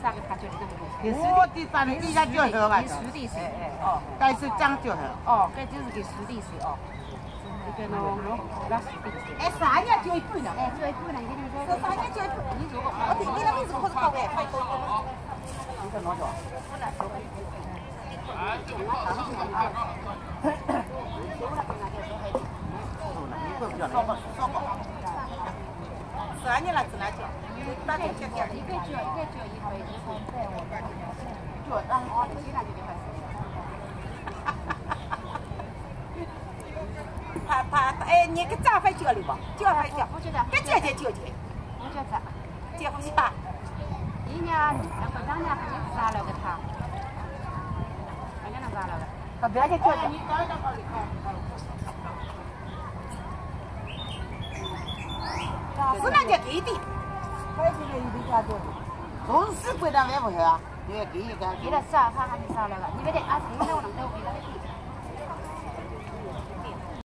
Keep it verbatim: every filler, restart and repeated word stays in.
三个他就那个。 我第三个依家就好嘛。 实地水哦， 但是涨就好。 哦，这就是给实地水哦。这个喏，那实地水。 哎，三年就一半了。 哎，就一半了，你跟他说。 这三年就一半。你如果我听你的名字可是高哎，太高了。 你在哪叫？ 不能说。三年了，只能叫。大概就一个就一个就一百一三百，我感觉。就当哦，这现在就一百四。他他哎，你给咋会交的不？交会交， 我觉得。 别结结就结。 我觉得。 结不下。 一年两个两年不是杀了个他，两年能杀了个。 他别去交的。是那叫给的。还是个一笔价多的。总是归单买不下啊，因为给一个。 给了杀，他还没杀了个，你别得啊，谁能能都给了个。